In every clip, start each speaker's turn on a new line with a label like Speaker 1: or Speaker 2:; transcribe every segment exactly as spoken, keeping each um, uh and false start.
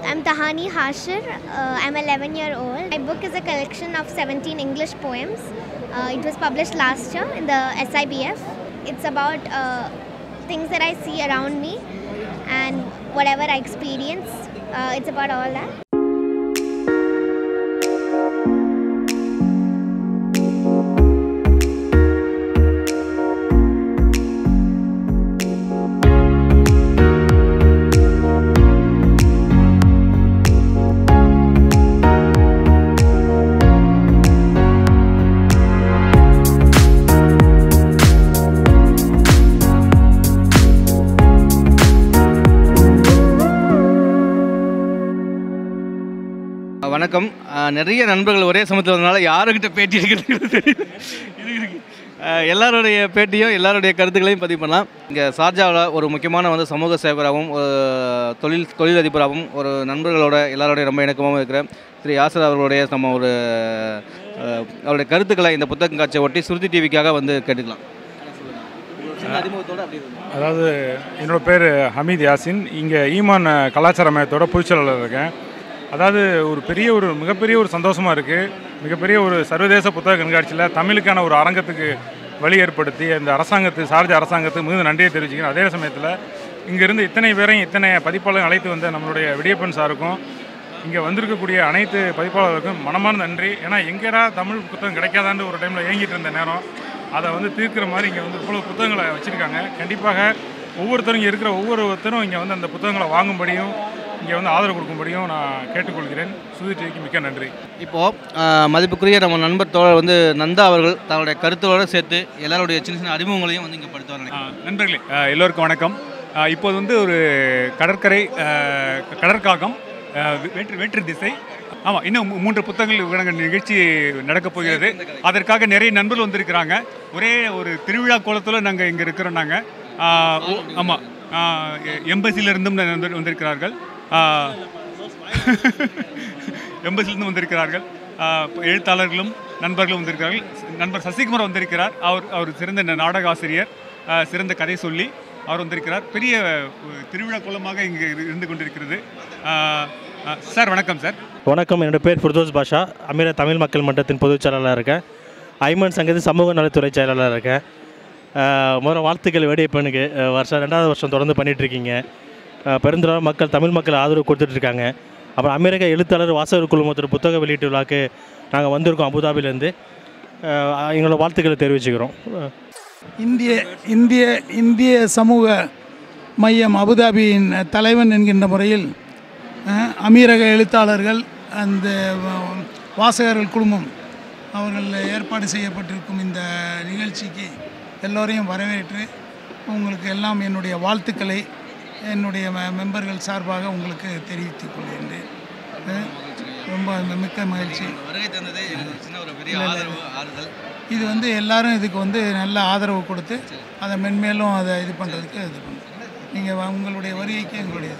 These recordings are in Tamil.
Speaker 1: I'm Tahani Hashir. Uh, I'm eleven year old. My book is a collection of seventeen English poems. Uh, it was published last year in the S I B F. It's about uh, things that I see around me and whatever I experience. Uh, it's about all that.
Speaker 2: வணக்கம். நிறைய நண்பர்கள் ஒரே சமயத்தில் வந்தனால யாருக்கிட்ட பேட்டி எடுக்கிறது தெரியும். இது இருக்கு எல்லாருடைய பேட்டியும் எல்லாருடைய கருத்துக்களையும் பதிவு பண்ணலாம். இங்கே ஷார்ஜாவில் ஒரு முக்கியமான வந்து சமூக சேவராகவும் தொழில் தொழிலதிபராகவும் ஒரு நண்பர்களோட எல்லாரோடைய ரொம்ப இணக்கமாகவும் இருக்கிற திரு யாசர் அவர்களுடைய நம்ம ஒரு அவருடைய கருத்துக்களை இந்த புத்தகம் காட்சியை ஒட்டி சுருதி டிவிக்காக வந்து கேட்டுக்கலாம்.
Speaker 3: அதாவது என்னோடய பேர் ஹமீத் யாசின். இங்கே ஈமான் கலாச்சார மையத்தோட பொதுச்செயலாளர் இருக்கேன். அதாவது ஒரு பெரிய ஒரு மிகப்பெரிய ஒரு சந்தோஷமாக இருக்குது. மிகப்பெரிய ஒரு சர்வதேச புத்தக கண்காட்சியில் தமிழுக்கான ஒரு அரங்கத்துக்கு வழி ஏற்படுத்தி அந்த அரசாங்கத்துக்கு ஷார்ஜா அரசாங்கத்துக்கு மிகுந்த நன்றியை தெரிவிச்சுக்கிறேன். அதே சமயத்தில் இங்கேருந்து இத்தனை பேரையும் இத்தனை பதிப்பாளர்கள் அழைத்து வந்த நம்மளுடைய விடியப்பன் சாருக்கும் இங்கே வந்திருக்கக்கூடிய அனைத்து பதிப்பாளர்களுக்கும் மனமான நன்றி. ஏன்னா எங்கேடா தமிழ் புத்தகம் கிடைக்காதான்னு ஒரு டைமில் ஏங்கிட்டு இருந்த நேரம் அதை வந்து தீர்க்கிற மாதிரி இங்கே வந்து இவ்வளோ புத்தகங்களை வச்சுருக்காங்க. கண்டிப்பாக ஒவ்வொருத்தரும் இங்கே இருக்கிற ஒவ்வொருத்தரும் இங்கே வந்து அந்த புத்தகங்களை வாங்கும்படியும் இங்கே வந்து ஆதரவு கொடுக்கும்படியும் நான் கேட்டுக்கொள்கிறேன். சுதி டிவிக்கு மிக்க நன்றி.
Speaker 2: இப்போது மதிப்புக்குரிய நம்ம நண்பர் தோழர் வந்து நந்தா அவர்கள் தன்னுடைய கருத்தோடு சேர்த்து எல்லாருடைய சின்ன சின்ன அறிமுகங்களையும் வந்து இங்கே படுத்துவாங்க.
Speaker 4: நண்பர்களே எல்லோருக்கும் வணக்கம். இப்போது வந்து ஒரு கடற்கரை கடற்காகம் வேற்று வேற்று திசை ஆமாம் இன்னும் மூன்று புத்தகங்கள் நிகழ்ச்சி நடக்கப் போகிறது. அதற்காக நிறைய நண்பர்கள் வந்திருக்கிறாங்க. ஒரே ஒரு திருவிழா கோலத்தில் நாங்கள் இங்கே இருக்கிறோம். நாங்கள் ஆமாம் எம்பசியிலிருந்தும் நண்பர்கள் வந்திருக்கிறார்கள். எம்பசிலிருந்து வந்திருக்கிறார்கள். எழுத்தாளர்களும் நண்பர்களும் வந்திருக்கிறார்கள். நண்பர் சசிகுமார் வந்திருக்கிறார். அவர் அவர் சிறந்த நாடக ஆசிரியர், சிறந்த கதை சொல்லி அவர் வந்திருக்கிறார். பெரிய திருவிழா கோலமாக இங்கே இருந்து கொண்டிருக்கிறது. சார் வணக்கம். சார்
Speaker 5: வணக்கம். என்னோடய பேர் ஃபிர்தோஸ் பாஷா. அமீரா தமிழ் மக்கள் மன்றத்தின் பொதுச் செயலாளராக இருக்கேன். ஐமன் சங்கத்தின் சமூக நலத்துறை செயலாளராக இருக்கேன். முதல்ல வாழ்த்துக்கள் வேடியப்பனுக்கு. வருஷம் ரெண்டாவது வருஷம் தொடர்ந்து பண்ணிகிட்ருக்கீங்க. பெருந்தளவு மக்கள் தமிழ் மக்கள் ஆதரவு கொடுத்துட்ருக்காங்க. அப்புறம் அமெரிக்க எழுத்தாளர் வாசகர் குழுமத்தோட புத்தக வெளியீட்டு விழாக்கு நாங்கள் வந்திருக்கோம் அபுதாபிலேருந்து. எங்களோட வாழ்த்துக்களை தெரிவிச்சுக்கிறோம்.
Speaker 6: இந்திய இந்திய இந்திய சமூக மையம் அபுதாபியின் தலைவன் என்கின்ற முறையில் அமீரக எழுத்தாளர்கள் அந்த வாசகர்கள் குழுமம் அவர்கள் ஏற்பாடு செய்யப்பட்டிருக்கும் இந்த நிகழ்ச்சிக்கு எல்லோரையும் வரவேற்று உங்களுக்கு எல்லாம் என்னுடைய வாழ்த்துக்களை என்னுடைய மெம்பர்கள் சார்பாக உங்களுக்கு தெரிவித்துக் கொள்கின்றேன். ரொம்ப மிக்க மகிழ்ச்சி. இது வந்து எல்லாரும் இதுக்கு வந்து நல்ல ஆதரவு கொடுத்து அதை மென்மேலும் அதை இது பண்ணுறதுக்கு இது பண்ணுறோம். நீங்கள் உங்களுடைய வருகைக்கு எங்களுடைய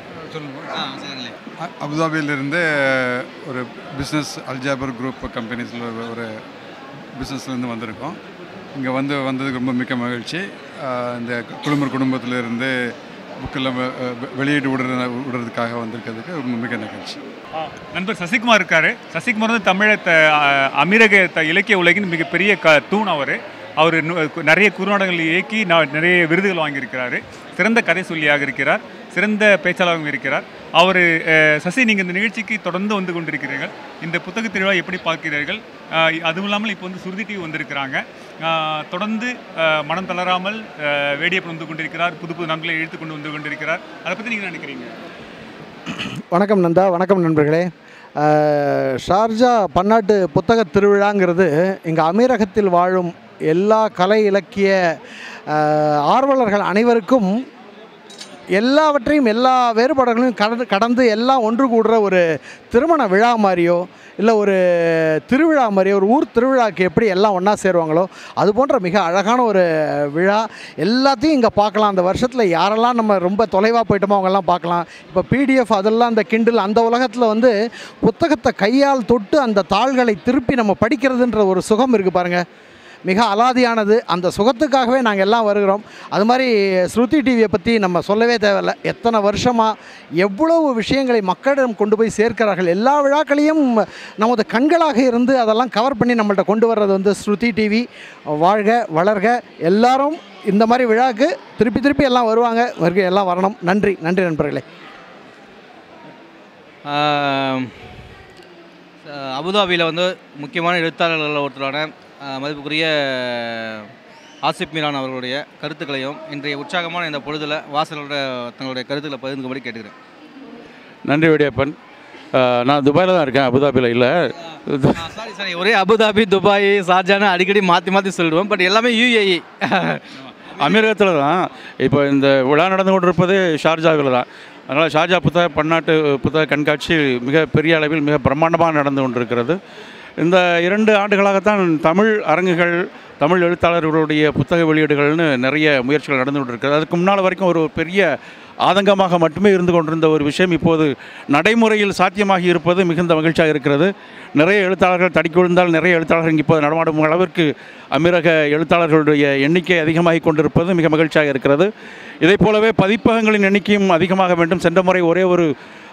Speaker 7: அபுதாபியிலிருந்து ஒரு பிஸ்னஸ் அல்ஜாபர் குரூப் கம்பெனிஸில் ஒரு பிஸ்னஸ்லேருந்து வந்திருக்கோம். இங்கே வந்து வந்ததுக்கு ரொம்ப மிக்க மகிழ்ச்சி. இந்த குழுமர் குடும்பத்திலிருந்து புக்கெல்லாம் வெளியீடு விடுற விடுறதுக்காக வந்திருக்கிறதுக்கு ரொம்ப மிக நிகழ்ச்சி.
Speaker 4: நண்பர் சசிகுமார் இருக்கார். சசிகுமார் வந்து தமிழ அமீரக இலக்கிய உலகின் மிகப்பெரிய க தூண். அவர் அவர் நிறைய குறுநாடகங்கள் இயக்கி நான் நிறைய விருதுகள் வாங்கியிருக்கிறாரு. சிறந்த கதை சொல்லியாக இருக்கிறார். சிறந்த பேச்சாளராகவும் இருக்கிறார். அவர் சசி, நீங்கள் இந்த நிகழ்ச்சிக்கு தொடர்ந்து வந்து கொண்டிருக்கிறீர்கள். இந்த புத்தக திருவிழா எப்படி பார்க்கிறீர்கள்? அதுவும் இல்லாமல் இப்போ வந்து சுருதி டிவி வந்திருக்கிறாங்க. தொடர்ந்து மனம் தளராமல் வேடியப்பன் வந்து கொண்டிருக்கிறார். புது புது நண்பர்களை இழுத்து கொண்டு வந்து கொண்டிருக்கிறார். அதை பற்றி நீங்கள் நினைக்கிறீங்க?
Speaker 8: வணக்கம் நந்தா. வணக்கம் நண்பர்களே. ஷார்ஜா பன்னாட்டு புத்தக திருவிழாங்கிறது இங்கே அமீரகத்தில் வாழும் எல்லா கலை இலக்கிய ஆர்வலர்கள் அனைவருக்கும் எல்லாவற்றையும் எல்லா வேறுபாடுகளையும் கடந்து கடந்து எல்லாம் ஒன்று கூடுற ஒரு திருமண விழா மாதிரியோ இல்லை ஒரு திருவிழா மாதிரியோ, ஒரு ஊர் திருவிழாவுக்கு எப்படி எல்லாம் ஒன்றா சேருவாங்களோ அது போன்ற மிக அழகான ஒரு விழா. எல்லாத்தையும் இங்கே பார்க்கலாம். அந்த வருஷத்தில் யாரெல்லாம் நம்ம ரொம்ப தொலைவாக போயிட்டோமோ அவங்கெல்லாம் பார்க்கலாம். இப்போ பிடிஎஃப் அதெல்லாம் அந்த கிண்டில் அந்த உலகத்தில் வந்து புத்தகத்தை கையால் தொட்டு அந்த தாள்களை திருப்பி நம்ம படிக்கிறதுன்ற ஒரு சுகம் இருக்குது பாருங்கள். மிக அலாதியானது. அந்த சுகத்துக்காகவே நாங்கள் எல்லாம் வருகிறோம். அது மாதிரி ஸ்ருதி டிவியை பற்றி நம்ம சொல்லவே தேவையில்லை. எத்தனை வருஷமாக எவ்வளவு விஷயங்களை மக்களிடம் கொண்டு போய் சேர்க்கிறார்கள். எல்லா விழாக்களையும் நமது கண்களாக இருந்து அதெல்லாம் கவர் பண்ணி நம்மள்ட்ட கொண்டு வர்றது வந்து ஸ்ருதி டிவி. வாழ்க வளர்க. எல்லாரும் இந்த மாதிரி விழாவுக்கு திருப்பி திருப்பி எல்லாம் வருவாங்க. வருகை எல்லாம் வரணும். நன்றி நன்றி நண்பர்களே.
Speaker 2: அபுதாபியில் வந்து முக்கியமான எழுத்தாளர்கள் ஒருத்தரான மதிப்புக்குரிய ஆசிப் மீரான் அவர்களுடைய கருத்துக்களையும் இன்றைய உற்சாகமான இந்த பொழுதில் வாசலோட தங்களுடைய கருத்துக்களை பகிர்ந்துக்கும்படி கேட்டுக்கிறேன்.
Speaker 9: நன்றி வெடியப்பன். நான் துபாயில் தான் இருக்கேன், அபுதாபியில் இல்லை.
Speaker 2: சாரி சாரி ஒரே அபுதாபி துபாய் ஷார்ஜான்னு அடிக்கடி மாற்றி மாற்றி சொல்லிடுவோம். பட் எல்லாமே யுஏஇ
Speaker 9: அமீரகத்தில் தான். இப்போ இந்த விழா நடந்து கொண்டிருப்பது ஷார்ஜாவில் தான். அதனால் ஷார்ஜா புத்தக பன்னாட்டு புத்தக கண்காட்சி மிக பெரிய அளவில் மிக பிரம்மாண்டமாக நடந்து கொண்டிருக்கிறது. இந்த இரண்டு ஆண்டுகளாகத்தான் தமிழ் அரங்குகள், தமிழ் எழுத்தாளர்களுடைய புத்தக வெளியீடுகள்னு நிறைய முயற்சிகள் நடந்து கொண்டிருக்கிறது. அதுக்கு முன்னால் வரைக்கும் ஒரு பெரிய ஆதங்கமாக மட்டுமே இருந்து கொண்டிருந்த ஒரு விஷயம் இப்போது நடைமுறையில் சாத்தியமாகி இருப்பது மிகுந்த மகிழ்ச்சியாக இருக்கிறது. நிறைய எழுத்தாளர்கள் தடுக்கி விழுந்தால் நிறைய எழுத்தாளர்கள் இப்போது நடமாடும் அளவிற்கு அமீரக எழுத்தாளர்களுடைய எண்ணிக்கை அதிகமாகி கொண்டிருப்பது மிக மகிழ்ச்சியாக இருக்கிறது. இதை போலவே பதிப்பகங்களின் எண்ணிக்கையும் அதிகமாக வேண்டும். சென்ற முறை ஒரே ஒரு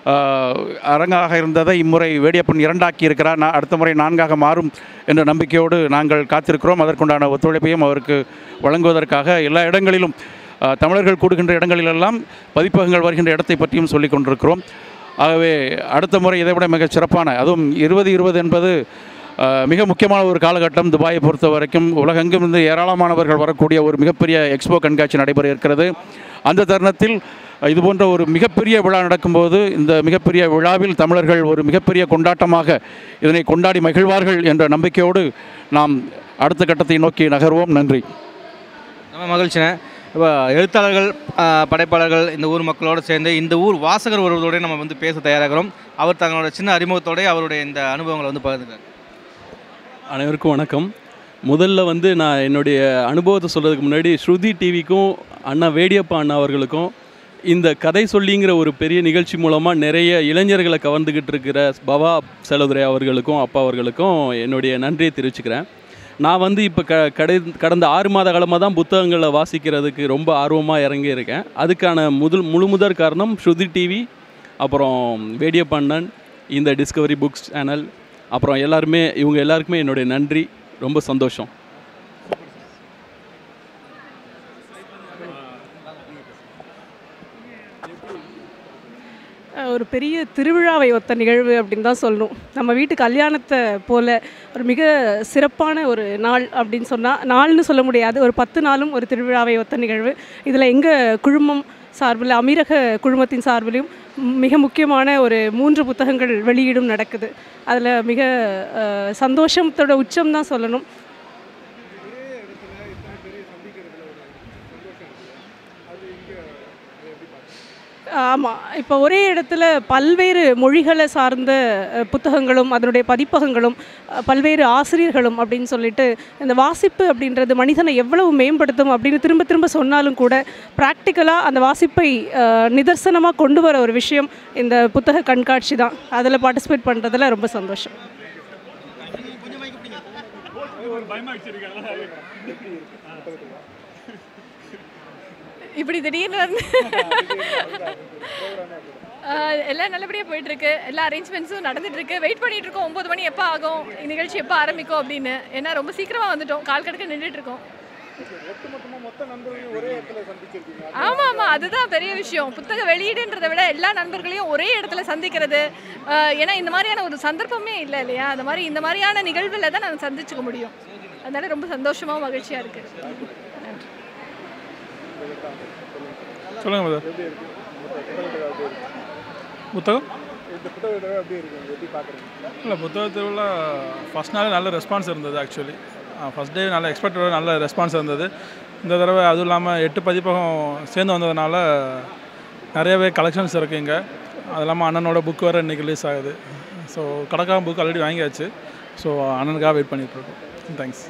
Speaker 9: அரங்காக இருந்ததை இம்முறை வேடியப்பன் இரண்டாக்கி இருக்கிறார். நான் அடுத்த முறை நான்காக மாறும் என்ற நம்பிக்கையோடு நாங்கள் காத்திருக்கிறோம். அதற்குண்டான ஒத்துழைப்பையும் அவருக்கு வழங்குவதற்காக எல்லா இடங்களிலும் தமிழர்கள் கூடுகின்ற இடங்களிலெல்லாம் பதிப்பகங்கள் வருகின்ற இடத்தை பற்றியும் சொல்லிக் கொண்டிருக்கிறோம். ஆகவே அடுத்த முறை இதைவிட மிகச் சிறப்பான, அதுவும் இருபது இருபது என்பது மிக முக்கியமான ஒரு காலகட்டம். துபாயை பொறுத்த வரைக்கும் உலகெங்கும் இருந்து ஏராளமானவர்கள் வரக்கூடிய ஒரு மிகப்பெரிய எக்ஸ்போ கண்காட்சி நடைபெற இருக்கிறது. அந்த தருணத்தில் இதுபோன்ற ஒரு மிகப்பெரிய விழா நடக்கும்போது இந்த மிகப்பெரிய விழாவில் தமிழர்கள் ஒரு மிகப்பெரிய கொண்டாட்டமாக இதனை கொண்டாடி மகிழ்வார்கள் என்ற நம்பிக்கையோடு நாம் அடுத்த கட்டத்தை நோக்கி நகர்வோம். நன்றி.
Speaker 2: நம்ம மகிழ்ச்சினே. இப்போ எழுத்தாளர்கள், படைப்பாளர்கள், இந்த ஊர் மக்களோடு சேர்ந்து இந்த ஊர் வாசகர் ஒருவரோடய நம்ம வந்து பேச தயாராகிறோம். அவர் தங்களோட சின்ன அறிமுகத்தோடய அவருடைய இந்த அனுபவங்களை வந்து பகிர்ந்துக்கிறார்.
Speaker 10: அனைவருக்கும் வணக்கம். முதல்ல வந்து நான் என்னுடைய அனுபவத்தை சொல்கிறதுக்கு முன்னாடி ஸ்ருதி டிவிக்கும் அண்ணா வேடியப்பா அண்ணா அவர்களுக்கும் இந்த கதை சொல்லிங்கிற ஒரு பெரிய நிகழ்ச்சி மூலமாக நிறைய இளைஞர்களை கவர்ந்துக்கிட்டு இருக்கிற பவா செலவுதுரை அவர்களுக்கும் அப்பா அவர்களுக்கும் என்னுடைய நன்றியை தெரிவிச்சுக்கிறேன். நான் வந்து இப்போ க கடை கடந்த ஆறு மாத காலமாக தான் புத்தகங்களை வாசிக்கிறதுக்கு ரொம்ப ஆர்வமாக இறங்கி இருக்கேன். அதுக்கான முதல் முழு முதற் காரணம் ஸ்ருதி டிவி, அப்புறம் வேடியப்பண்ணன், இந்த டிஸ்கவரி புக்ஸ் சேனல், அப்புறம் எல்லாருமே இவங்க எல்லாருக்குமே என்னுடைய நன்றி. ரொம்ப சந்தோஷம்.
Speaker 11: ஒரு பெரிய திருவிழாவை ஒத்த நிகழ்வு அப்படின்னு தான் சொல்லணும். நம்ம வீட்டு கல்யாணத்தை போல் ஒரு மிக சிறப்பான ஒரு நாள் அப்படின்னு சொன்னால், நாள்னு சொல்ல முடியாது, ஒரு பத்து நாளும் ஒரு திருவிழாவை ஒத்த நிகழ்வு. இதில் எங்கள் குழுமம் சார்பில், அமீரக குழுமத்தின் சார்பிலையும் மிக முக்கியமான ஒரு மூன்று புத்தகங்கள் வெளியீடும் நடக்குது. அதில் மிக சந்தோஷத்தோட உச்சம் தான் சொல்லணும். ஆமாம், இப்போ ஒரே இடத்துல பல்வேறு மொழிகளை சார்ந்த புத்தகங்களும் அதனுடைய பதிப்பகங்களும் பல்வேறு ஆசிரியர்களும் அப்படின்னு சொல்லிட்டு இந்த வாசிப்பு அப்படின்றது மனிதனை எவ்வளவு மேம்படுத்தும் அப்படின்னு திரும்ப திரும்ப சொன்னாலும் கூட ப்ராக்டிக்கலாக அந்த வாசிப்பை நிதர்சனமாக கொண்டு வர ஒரு விஷயம் இந்த புத்தக கண்காட்சி தான். அதில் பார்ட்டிசிபேட் பண்ணுறதுல ரொம்ப சந்தோஷம்.
Speaker 12: இப்படி திடீர்னு வந்து எல்லாம் நல்லபடியாக போயிட்டுருக்கு. எல்லா அரேஞ்ச்மெண்ட்ஸும் நடந்துகிட்ருக்கு. வெயிட் பண்ணிகிட்ருக்கோம் ஒம்பது மணி எப்போ ஆகும், நிகழ்ச்சி எப்போ ஆரம்பிக்கும் அப்படின்னு. ஏன்னா ரொம்ப சீக்கிரமாக வந்துட்டோம், கால் கடுக்க நின்றுட்டுருக்கோம். ஆமாம் ஆமாம், அதுதான் பெரிய விஷயம். புத்தக வெளியீடுன்றதை விட எல்லா நண்பர்களையும் ஒரே இடத்துல சந்திக்கிறது. ஏன்னா இந்த மாதிரியான ஒரு சந்தர்ப்பமே இல்லை இல்லையா? அந்த மாதிரி இந்த மாதிரியான நிகழ்வில் தான் நாங்கள் சந்திச்சுக்க முடியும். அதனால ரொம்ப சந்தோஷமாக மகிழ்ச்சியாக இருக்குது.
Speaker 3: சொல்லுங்க மதர். புத்தகம் இல்லை, புத்தக திருவிழா ஃபஸ்ட் நாள் நல்ல ரெஸ்பான்ஸ் இருந்தது. ஆக்சுவலி ஃபஸ்ட் டே நல்ல எக்ஸ்பெக்டோட நல்ல ரெஸ்பான்ஸ் இருந்தது. இந்த தடவை அதுவும் இல்லாமல் எட்டு பதிப்பகம் சேர்ந்து வந்ததுனால நிறையவே கலெக்ஷன்ஸ் இருக்குது இங்கே. அது இல்லாமல் அண்ணனோட புக் வேறு இன்றைக்கி ரிலீஸ் ஆகுது. ஸோ கடைக்காக புக் ஆல்ரெடி வாங்கியாச்சு. ஸோ அண்ணனுக்காக வெயிட் பண்ணிகிட்ருக்கோம். தேங்க்ஸ்.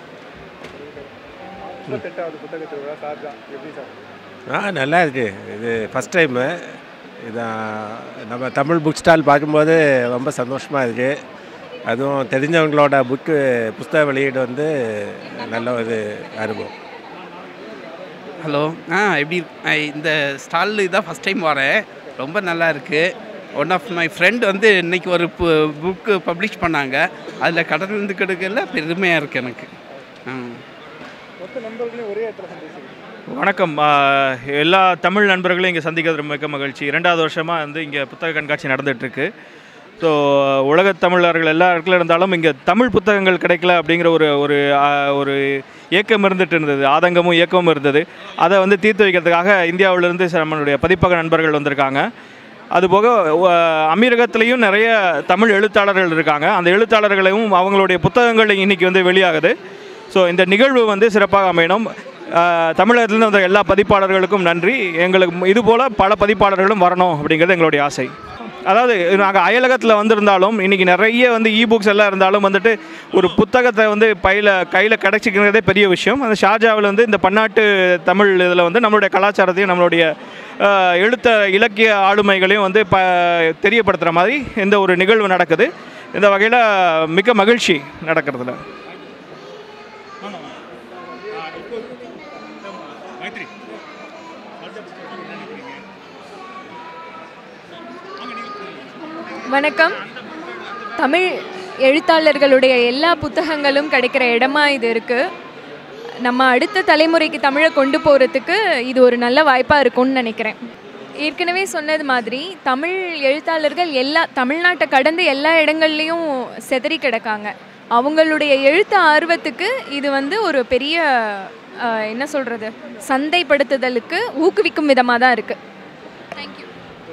Speaker 13: ஆ நல்லா இருக்குது. இது ஃபஸ்ட் டைமு இதான் நம்ம தமிழ் புக் ஸ்டால் பார்க்கும்போது ரொம்ப சந்தோஷமாக இருக்குது. அதுவும் தெரிஞ்சவங்களோட புக்கு புஸ்தக வெளியீடு வந்து நல்ல ஒரு அனுபவம்.
Speaker 14: ஹலோ ஆ எப்படி இந்த ஸ்டாலில் இதான் ஃபஸ்ட் டைம் வரேன். ரொம்ப நல்லா இருக்குது. ஒன் ஆஃப் மை ஃப்ரெண்ட் வந்து இன்றைக்கி ஒரு புக்கு பப்ளிஷ் பண்ணாங்க. அதில் கடந்து கெடுக்கல பெருமையாக இருக்குது எனக்கு.
Speaker 15: வணக்கம். எல்லா தமிழ் நண்பர்களையும் இங்கே சந்திக்கிறது ரொம்ப மிக்க மகிழ்ச்சி. இரண்டாவது வருஷமாக வந்து இங்கே புத்தக கண்காட்சி நடந்துகிட்ருக்கு. ஸோ உலகத் தமிழர்கள் எல்லா இடத்துல இருந்தாலும் இங்கே தமிழ் புத்தகங்கள் கிடைக்கல அப்படிங்கிற ஒரு ஒரு ஒரு ஏக்கம் இருந்துகிட்டு இருந்தது, ஆதங்கமும் ஏக்கமும் இருந்தது. அதை வந்து தீர்த்து வைக்கிறதுக்காக இந்தியாவிலேருந்து நம்மளுடைய பதிப்பக நண்பர்கள் வந்திருக்காங்க. அதுபோக அமீரகத்துலேயும் நிறைய தமிழ் எழுத்தாளர்கள் இருக்காங்க. அந்த எழுத்தாளர்களையும் அவங்களுடைய புத்தகங்கள் இன்றைக்கி வந்து வெளியாகுது. ஸோ இந்த நிகழ்வு வந்து சிறப்பாக அமையணும். தமிழகத்துலேருந்து வந்த எல்லா பதிப்பாளர்களுக்கும் நன்றி. எங்களுக்கு இதுபோல் பல பதிப்பாளர்களும் வரணும் அப்படிங்கிறது எங்களுடைய ஆசை. அதாவது நாங்கள் அயலகத்தில் வந்திருந்தாலும் இன்றைக்கி நிறைய வந்து இ புக்ஸ் எல்லாம் இருந்தாலும் வந்துட்டு ஒரு புத்தகத்தை வந்து பையில் கையில் கிடச்சிக்கிறதே பெரிய விஷயம். அந்த ஷார்ஜாவில் வந்து இந்த பன்னாட்டு தமிழ் இதில் வந்து நம்மளுடைய கலாச்சாரத்தையும் நம்மளுடைய எழுத்த இலக்கிய ஆளுமைகளையும் வந்து ப தெரியப்படுத்துகிற மாதிரி இந்த ஒரு நிகழ்வு நடக்குது. இந்த வகையில் மிக மகிழ்ச்சி நடக்கிறதுல.
Speaker 16: வணக்கம். தமிழ் எழுத்தாளர்களுடைய எல்லா புத்தகங்களும் கிடைக்கிற இடமா இது இருக்குது. நம்ம அடுத்த தலைமுறைக்கு தமிழை கொண்டு போகிறதுக்கு இது ஒரு நல்ல வாய்ப்பாக இருக்கும்னு நினைக்கிறேன். ஏற்கனவே சொன்னது மாதிரி தமிழ் எழுத்தாளர்கள் எல்லா தமிழ்நாட்டை கடந்து எல்லா இடங்கள்லேயும் செதறி கிடக்காங்க. அவங்களுடைய எழுத்து ஆர்வத்துக்கு இது வந்து ஒரு பெரிய என்ன சொல்கிறது சந்தைப்படுத்துதலுக்கு ஊக்குவிக்கும் விதமாக தான் இருக்குது. தேங்க்யூ.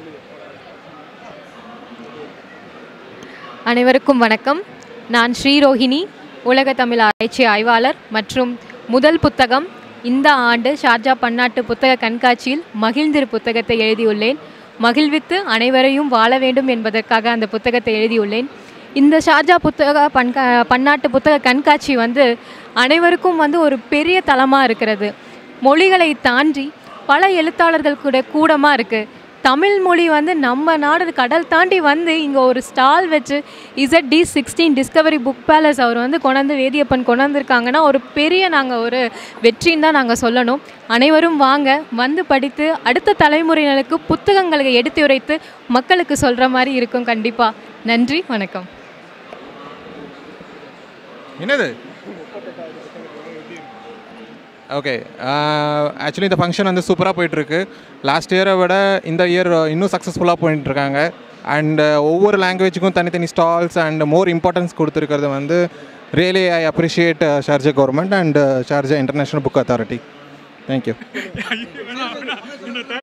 Speaker 17: அனைவருக்கும் வணக்கம். நான் ஸ்ரீரோஹிணி, உலக தமிழ் ஆராய்ச்சி ஆய்வாளர் மற்றும் முதல் புத்தகம் இந்த ஆண்டு ஷார்ஜா பன்னாட்டு புத்தக கண்காட்சியில் மகிழ்ந்திரு புத்தகத்தை எழுதியுள்ளேன். மகிழ்வித்து அனைவரையும் வாழ வேண்டும் என்பதற்காக அந்த புத்தகத்தை எழுதியுள்ளேன். இந்த ஷார்ஜா புத்தக பன்கா பன்னாட்டு புத்தக கண்காட்சி வந்து அனைவருக்கும் வந்து ஒரு பெரிய தளமாக இருக்கிறது. மொழிகளை தாண்டி பல எழுத்தாளர்கள் கூட கூடமாக இருக்குது. தமிழ் மொழி வந்து நம்ம நாடு கடல் தாண்டி வந்து இங்கே ஒரு ஸ்டால் வச்சு Z D sixteen Discovery Book Palace அவர் வந்து கொண்டாந்து வேதியப்பன் கொண்டாந்துருக்காங்கன்னா ஒரு பெரிய நாங்கள் ஒரு வெற்றின்னு தான் நாங்கள் சொல்லணும். அனைவரும் வாங்க, வந்து படித்து அடுத்த தலைமுறையினருக்கு புத்தகங்களை எடுத்து உரைத்து மக்களுக்கு சொல்கிற மாதிரி இருக்கும். கண்டிப்பாக. நன்றி, வணக்கம்.
Speaker 18: என்னது ஓகே, ஆக்சுவலி இந்த ஃபங்க்ஷன் வந்து சூப்பராக போயிட்டுருக்கு. லாஸ்ட் இயரை விட இந்த இயர் இன்னும் சக்ஸஸ்ஃபுல்லாக போயிட்டுருக்காங்க. அண்ட் ஒவ்வொரு லாங்குவேஜுக்கும் தனித்தனி ஸ்டால்ஸ் அண்ட் மோர் இம்பார்ட்டன்ஸ் கொடுத்துருக்கிறது வந்து really I appreciate Sharjah government and Sharjah international book authority. Thank you.